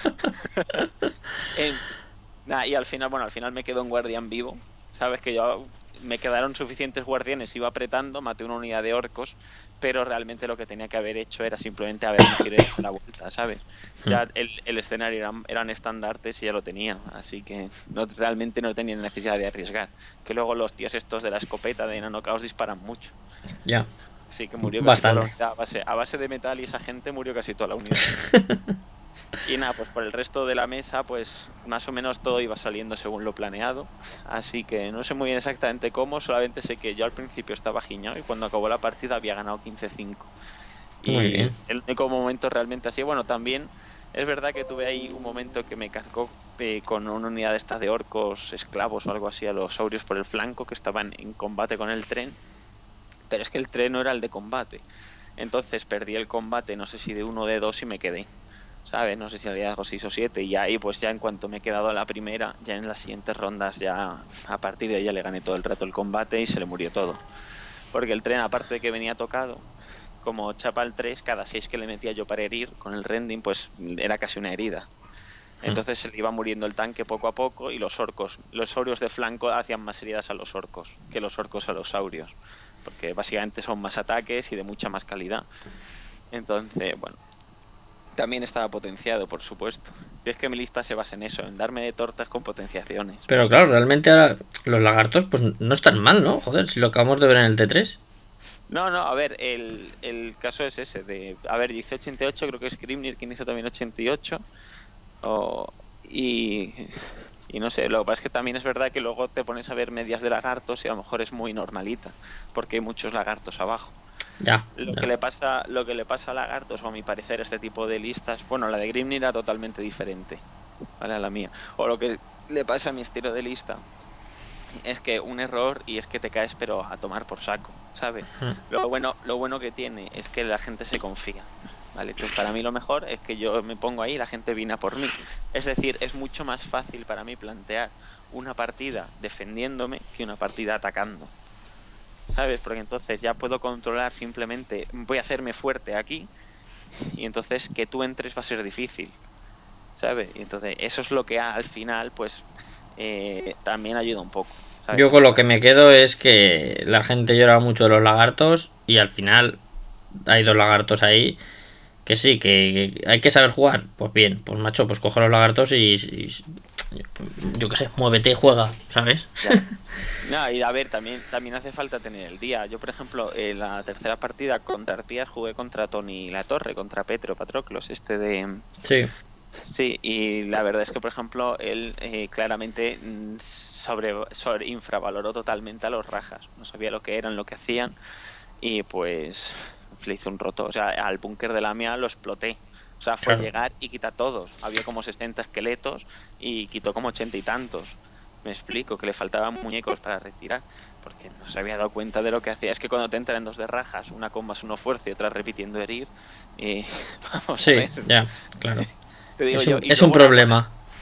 Nah, y al final me quedó un guardián vivo. Sabes que yo me quedaron suficientes guardianes, iba apretando, maté una unidad de orcos, pero realmente lo que tenía que haber hecho era simplemente haberme girado la vuelta, ¿sabes? Ya el escenario eran estandartes y ya lo tenía, así que realmente no tenía necesidad de arriesgar. Que luego los tíos estos de la escopeta de Nanocaos disparan mucho. Ya. Sí, que murió casi toda la Bastante. unidad. A base de metal y esa gente murió casi toda la unidad. Y nada, pues por el resto de la mesa, pues más o menos todo iba saliendo según lo planeado. Así que no sé muy bien exactamente cómo, solamente sé que yo al principio estaba giñado y cuando acabó la partida había ganado 15-5. Muy Y bien. el único momento realmente así, bueno, también es verdad que tuve ahí un momento que me cargó con una unidad esta de orcos esclavos o algo así a los saurios por el flanco que estaban en combate con el tren. Pero es que el tren no era el de combate. Entonces perdí el combate, no sé si de 1 o de 2 y me quedé. ¿Sabes? No sé si había algo 6 o 7. Y ahí, pues ya en cuanto me he quedado a la primera, ya en las siguientes rondas, ya a partir de ahí ya le gané todo el rato el combate y se le murió todo. Porque el tren, aparte de que venía tocado, como chapa el 3, cada 6 que le metía yo para herir, con el rending, pues era casi una herida. Entonces se le iba muriendo el tanque poco a poco y los saurios de flanco hacían más heridas a los orcos que los orcos a los saurios. Porque básicamente son más ataques y de mucha más calidad. Entonces, bueno, también estaba potenciado, por supuesto. Y es que mi lista se basa en eso, en darme de tortas con potenciaciones. Pero claro, realmente ahora los lagartos pues no están mal, ¿no? Joder, si lo acabamos de ver en el T3. No, a ver, el caso es ese, a ver, hice 88, creo que es Grimnir quien hizo también 88. Y, y no sé, lo que pasa es que también es verdad que luego te pones a ver medias de lagartos y a lo mejor es muy normalita, porque hay muchos lagartos abajo. Ya, Lo que ya. le pasa a lagartos, o a mi parecer, este tipo de listas, bueno, la de Grimnir era totalmente diferente, ¿vale? A la mía. O lo que le pasa a mi estilo de lista es que un error y es que te caes pero a tomar por saco, ¿sabes? Lo bueno que tiene es que la gente se confía, ¿vale? Entonces para mí lo mejor es que yo me pongo ahí y la gente viene a por mí. Es decir, es mucho más fácil para mí plantear una partida defendiéndome que una partida atacando, ¿sabes? Porque entonces ya puedo controlar simplemente, voy a hacerme fuerte aquí y entonces que tú entres va a ser difícil, ¿sabes? Y entonces eso es lo que al final pues también ayuda un poco, ¿sabes? Yo con lo que me quedo es que la gente llora mucho de los lagartos y al final hay dos lagartos ahí que sí, que hay que saber jugar. Pues bien, pues macho, pues coge los lagartos y yo qué sé, muévete y juega, ¿sabes? Ya. No, y a ver, también hace falta tener el día. Yo, por ejemplo, en la tercera partida contra Arpías jugué contra Tony La Torre, contra Petro Patroclos, este de... Sí. Sí, y la verdad es que, por ejemplo, él claramente infravaloró totalmente a los rajas. No sabía lo que eran, lo que hacían, y pues le hizo un roto. O sea, al búnker de la mía lo exploté. O sea, fue Claro. llegar y quitar todos. Había como 60 esqueletos y quitó como 80 y tantos. Me explico, que le faltaban muñecos para retirar, porque no se había dado cuenta de lo que hacía. Es que cuando te entran en 2 de rajas, una con +1 fuerza y otra repitiendo herir, vamos a Sí, ver. ya, claro. Te digo Es yo, un, es un problema.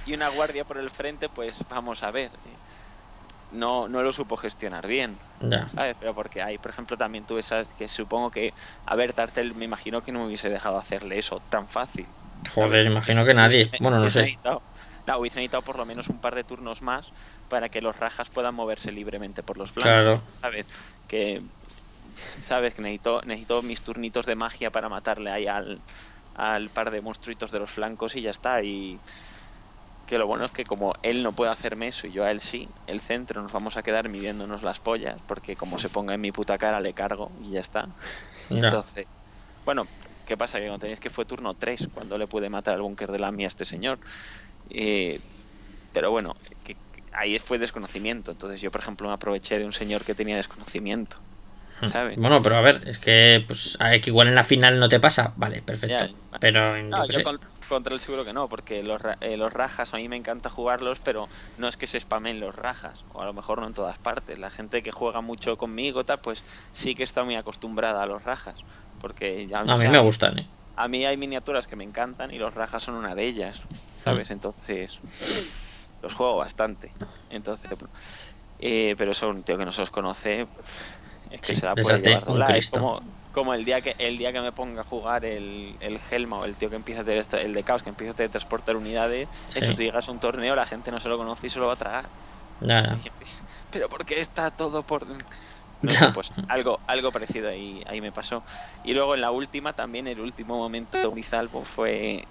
y una guardia por el frente, pues vamos a ver. No lo supo gestionar bien, Ya. ¿sabes? Pero porque hay, por ejemplo, también tuve esas que supongo que, a ver, Tartel me imagino que no me hubiese dejado hacerle eso tan fácil, Joder, ¿sabes? imagino que nadie. Bueno, no Hubiese sé. necesitado, no, hubiese necesitado por lo menos un par de turnos más para que los rajas puedan moverse libremente por los flancos, Claro. ¿sabes? Que, ¿sabes? Que necesito mis turnitos de magia para matarle ahí al par de monstruitos de los flancos y ya está. Y que lo bueno es que como él no puede hacerme eso y yo a él sí, el centro nos vamos a quedar midiéndonos las pollas, porque como se ponga en mi puta cara le cargo y ya está. Ya. Entonces, bueno, ¿qué pasa? Que cuando tenéis que fue turno 3 cuando le pude matar al búnker de la mía a este señor. Eh, pero bueno, ahí fue desconocimiento. Entonces yo, por ejemplo, me aproveché de un señor que tenía desconocimiento, ¿sabes? Bueno, pero a ver, es que pues que igual en la final no te pasa. Vale, perfecto. Ya, Pero yo no, qué yo sé. contra él seguro que no, porque los rajas a mí me encanta jugarlos, pero no es que se spamen los rajas, o a lo mejor no en todas partes. La gente que juega mucho conmigo, tal, pues sí que está muy acostumbrada a los rajas, porque ya, o A mí sea, me gustan, ¿eh? a mí hay miniaturas que me encantan y los rajas son una de ellas, ¿sabes? Entonces, los juego bastante. Entonces, pero eso un tío que no se los conoce, es que Sí, se la les puede hace llevar un sola. Es Cristo. como el día que me ponga a jugar el Helma o el tío que empieza a hacer el de Caos, que empieza a transportar unidades, eso Sí. tú llegas a un torneo, la gente no se lo conoce y se lo va a tragar. Ya, ya. Pero ¿por qué está todo por...? No sé, Ya. pues algo parecido ahí me pasó. Y luego en la última, también el último momento muy salvo fue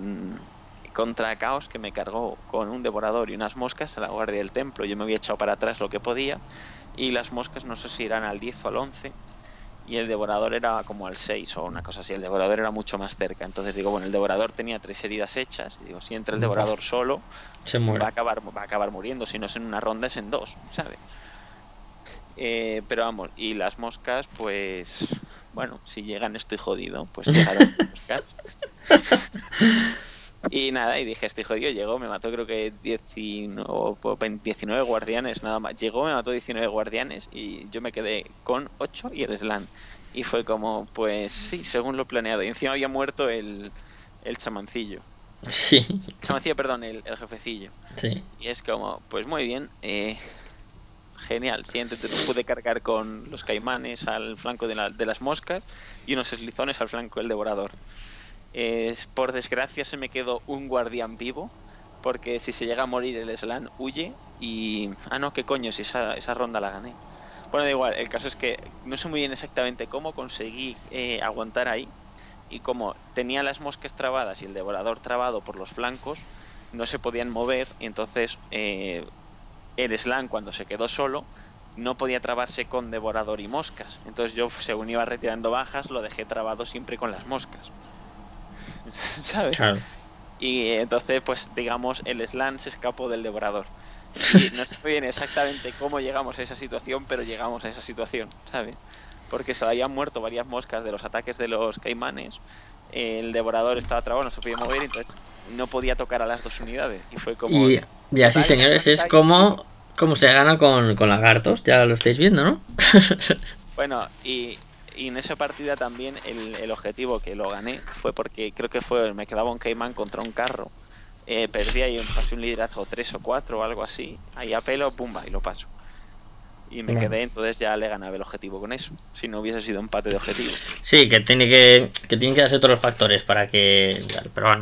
contra Caos, que me cargó con un devorador y unas moscas a la guardia del templo. Yo me había echado para atrás lo que podía y las moscas no sé si eran al 10 o al 11 y el devorador era como al 6 o una cosa así. El devorador era mucho más cerca. Entonces digo, bueno, el devorador tenía 3 heridas hechas. Y digo, si entra el Buah, devorador solo, se va muere. a acabar muriendo. Si no es en una ronda, es en dos, ¿sabes? Pero vamos, y las moscas, pues bueno, si llegan estoy jodido, pues llegaron las moscas. Y nada, y dije, estoy jodido, llegó, me mató creo que 19 guardianes, nada más. Llegó, me mató 19 guardianes y yo me quedé con 8 y el slan. Y fue como, pues sí, según lo planeado. Y encima había muerto el chamancillo. Sí, Chamancillo, perdón, el jefecillo. sí. Y es como, pues muy bien, genial. Siguiente pude cargar con los caimanes al flanco de las moscas y unos eslizones al flanco del devorador. Por desgracia se me quedó un guardián vivo, porque si se llega a morir el slan huye y... Ah, no, qué coño, si esa ronda la gané. Bueno, da igual, el caso es que no sé muy bien exactamente cómo conseguí aguantar ahí y como tenía las moscas trabadas y el devorador trabado por los flancos, no se podían mover y entonces el slan cuando se quedó solo no podía trabarse con devorador y moscas. Entonces yo, según iba retirando bajas, lo dejé trabado siempre con las moscas. ¿Sabes? Claro. Y entonces, pues digamos, el slan se escapó del devorador. Y no sé muy bien exactamente cómo llegamos a esa situación, pero llegamos a esa situación, ¿sabes? Porque se habían muerto varias moscas de los ataques de los caimanes. El devorador estaba trabado, no se podía mover, entonces no podía tocar a las dos unidades. Y fue como... Y así, Total, señores, es como se gana con lagartos. Ya lo estáis viendo, ¿no? Bueno, y en esa partida también el objetivo que lo gané fue porque creo que me quedaba un caimán contra un carro. Perdí ahí pasé un liderazgo 3 o 4 o algo así. Ahí a pelo, pumba, y lo paso. Y me Bueno. quedé, entonces ya le ganaba el objetivo con eso. Si no hubiese sido empate de objetivo. Sí, que tienen que darse todos los factores para que... Pero bueno.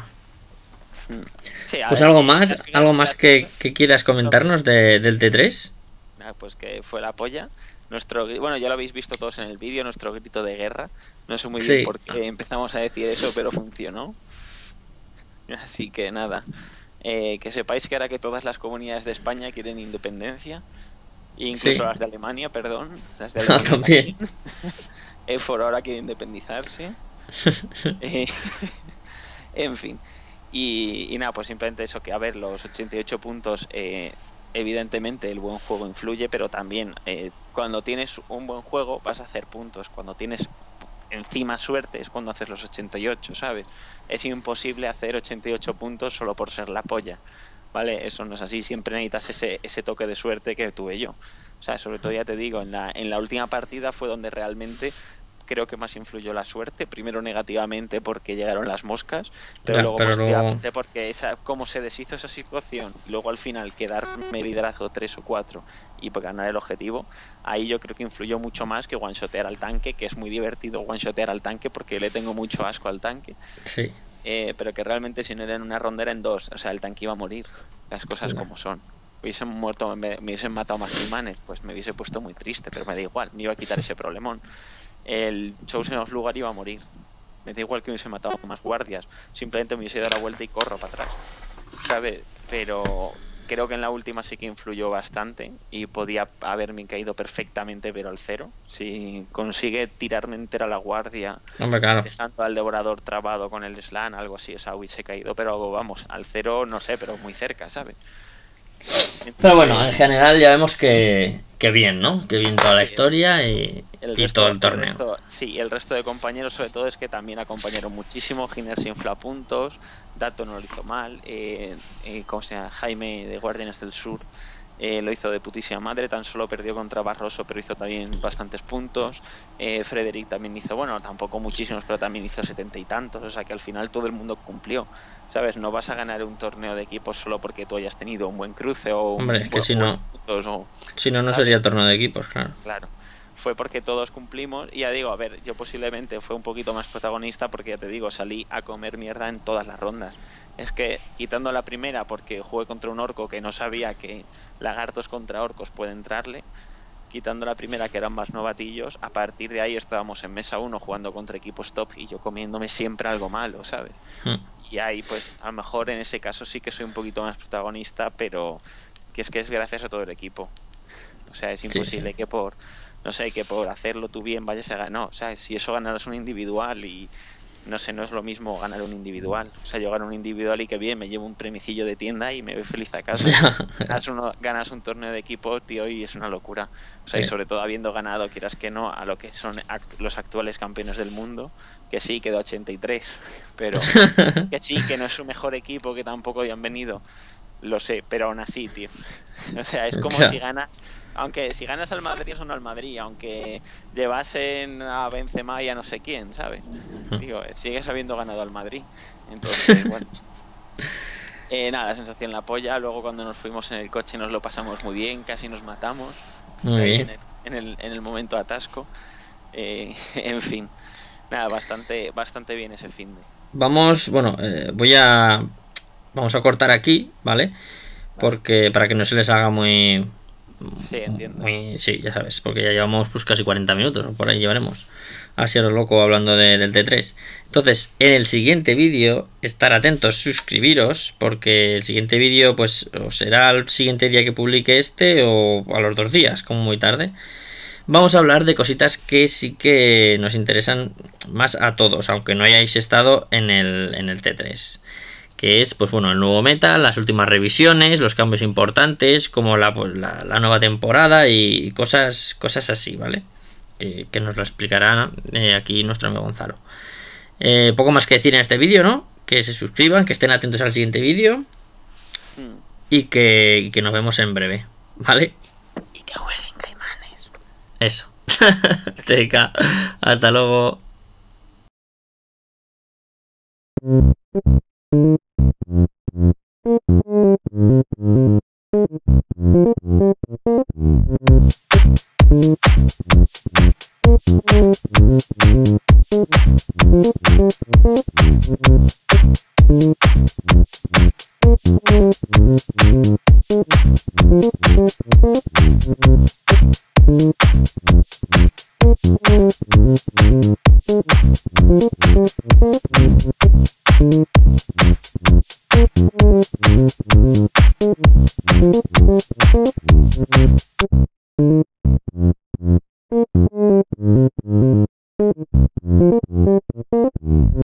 Sí, a Pues ver, algo más que quieras comentarnos del T3. Pues que fue la polla. Bueno, ya lo habéis visto todos en el vídeo, nuestro grito de guerra. No sé muy bien Sí. por qué empezamos a decir eso, pero funcionó. Así que nada. Que sepáis que ahora que todas las comunidades de España quieren independencia, incluso Sí. las de Alemania, perdón, las de Alemania También. EFOR ahora quiere independizarse. Eh, en fin. Y nada, pues simplemente eso, que a ver, los 88 puntos, evidentemente el buen juego influye, pero también cuando tienes un buen juego vas a hacer puntos. Cuando tienes encima suerte es cuando haces los 88, ¿sabes? Es imposible hacer 88 puntos solo por ser la polla, ¿vale? Eso no es así, siempre necesitas ese toque de suerte que tuve yo. O sea, sobre todo ya te digo, en la última partida fue donde realmente creo que más influyó la suerte. Primero negativamente porque llegaron las moscas, pero Ya, luego pero positivamente porque cómo se deshizo esa situación y luego al final quedar en liderazgo 3 o 4 y pues ganar el objetivo, ahí yo creo que influyó mucho más que one-shotear al tanque, que es muy divertido one-shotear al tanque porque le tengo mucho asco al tanque. sí. Pero que realmente si no era en una ronda era en 2, o sea, el tanque iba a morir, las cosas como son. Hubiesen muerto, me hubiesen matado más imanes, pues me hubiese puesto muy triste, pero me da igual, me iba a quitar ese problemón. El Chosen of Lugar iba a morir, me da igual que me hubiese matado más guardias, simplemente me hubiese dado la vuelta y corro para atrás, ¿sabes? Pero creo que en la última sí que influyó bastante y podía haberme caído perfectamente, pero al 0. Si consigue tirarme entera la guardia, Hombre, claro. dejando al devorador trabado con el slam, algo así, o sea, hubiese caído, pero vamos, al 0 no sé, pero muy cerca, ¿sabes? Entonces, Pero bueno, en general ya vemos que bien, ¿no? Que bien toda la sí, historia y todo el torneo. El resto de compañeros, sobre todo, es que también acompañaron muchísimo. Giner se infla puntos, Dato no lo hizo mal, ¿cómo se llama? Jaime de Guardianes del Sur lo hizo de putísima madre, tan solo perdió contra Barroso, pero hizo también bastantes puntos. Frederick también hizo, bueno, tampoco muchísimos, pero también hizo 70 y tantos, o sea que al final todo el mundo cumplió, ¿sabes? No vas a ganar un torneo de equipos solo porque tú hayas tenido un buen cruce o Hombre, es que si no, no ¿sabes? sería torneo de equipos, claro. Claro, fue porque todos cumplimos y ya digo, a ver, yo posiblemente fue un poquito más protagonista porque ya te digo, salí a comer mierda en todas las rondas. Es que quitando la primera porque jugué contra un orco que no sabía que lagartos contra orcos puede entrarle, quitando la primera que eran más novatillos, a partir de ahí estábamos en mesa 1 jugando contra equipos top y yo comiéndome siempre algo malo, ¿sabes? Y ahí pues a lo mejor en ese caso sí que soy un poquito más protagonista, pero que es gracias a todo el equipo. O sea, es imposible que por, no sé, que por hacerlo tú bien vayas a ganar. No, o sea, si eso ganaras un individual y no sé, no es lo mismo ganar un individual. O sea, yo gano un individual y que bien, me llevo un premicillo de tienda y me voy feliz a casa. Ganas un torneo de equipo, tío, y es una locura. O sea, y sobre todo habiendo ganado, quieras que no, a lo que son los actuales campeones del mundo, que sí, quedó 83, pero que sí, que no es su mejor equipo, que tampoco habían venido. Lo sé, pero aún así, tío. O sea, es como si ganas... Aunque si ganas al Madrid son al Madrid, aunque llevasen a Benzema y a no sé quién, ¿sabes? Digo, sigues habiendo ganado al Madrid. Entonces, bueno. Nada, la sensación la polla. Luego cuando nos fuimos en el coche nos lo pasamos muy bien, casi nos matamos. Muy bien. En el momento atasco. En fin. Nada, bastante bien ese fin de. Vamos, bueno, vamos a cortar aquí, ¿vale? Porque para que no se les haga muy... Sí, entiendo. Sí, ya sabes, porque ya llevamos pues casi 40 minutos, por ahí llevaremos. Así a lo loco hablando del T3. Entonces, en el siguiente vídeo, estar atentos, suscribiros, porque el siguiente vídeo pues o será el siguiente día que publique este o a los 2 días, como muy tarde. Vamos a hablar de cositas que sí que nos interesan más a todos, aunque no hayáis estado en el T3. Que es, pues bueno, el nuevo meta, las últimas revisiones, los cambios importantes, como la nueva temporada y cosas así, ¿vale? Que nos lo explicará aquí nuestro amigo Gonzalo. Poco más que decir en este vídeo, ¿no? Que se suscriban, que estén atentos al siguiente vídeo y que nos vemos en breve, ¿vale? Y que jueguen caimanes. Eso. Teca. Hasta luego.